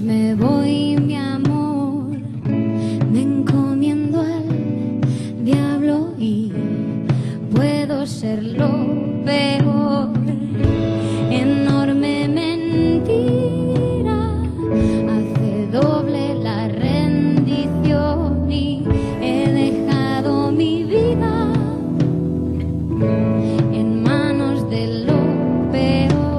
me voy, mi amor, me encomiendo al diablo y puedo ser lo peor. Enorme mentira hace doble la rendición y he dejado mi vida en manos de lo peor.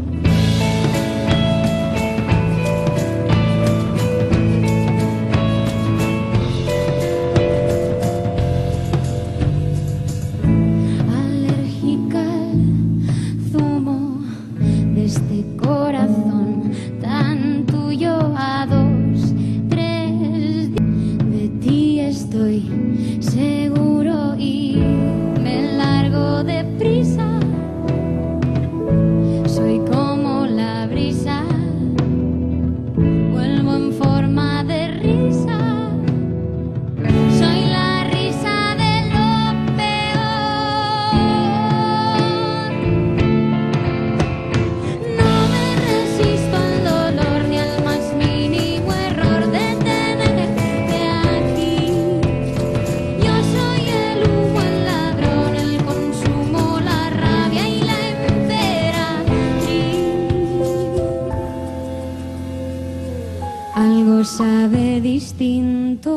Alérgica al zumo de este corazón tan tuyo a 2, 3 de ti estoy seguro y me largo deprisa. Soy como la brisa, vuelvo en forma de risa. Soy la risa de lo peor. No me resisto al dolor ni al más mínimo error de tenerte aquí. Yo soy el humo, el ladrón, el consumo, la rabia y la emperatriz. Algo sabe distinto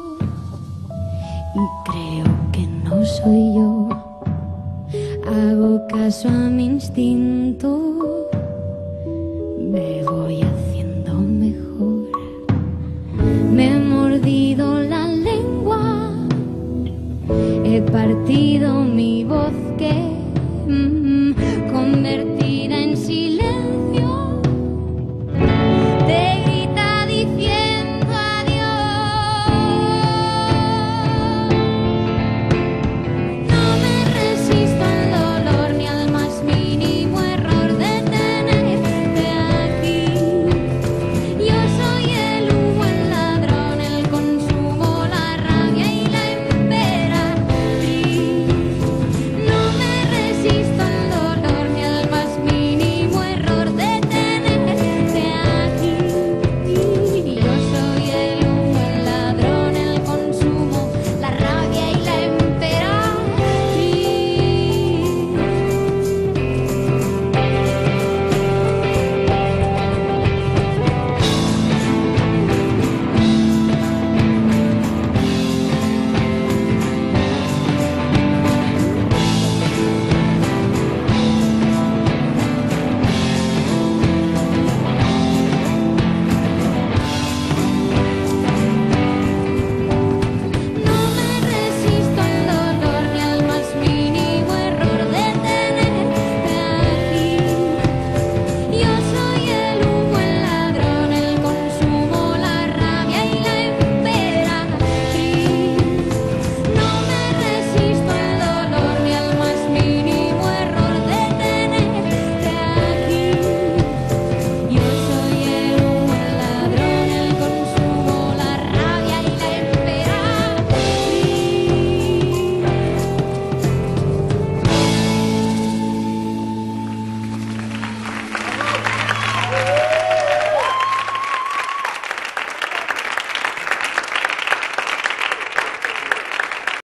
y creo que no soy yo. Hago caso a mi instinto, me voy haciendo mejor. Me he mordido la lengua, he partido mi voz que convertida en silencio